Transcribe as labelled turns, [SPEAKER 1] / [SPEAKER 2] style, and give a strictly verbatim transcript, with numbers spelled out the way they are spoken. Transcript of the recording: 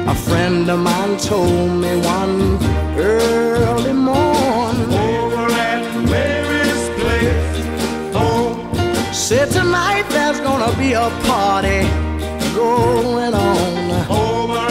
[SPEAKER 1] A friend of mine told me one early morn,
[SPEAKER 2] over at Mary's place, oh,
[SPEAKER 1] said tonight there's gonna be a party going on.
[SPEAKER 2] over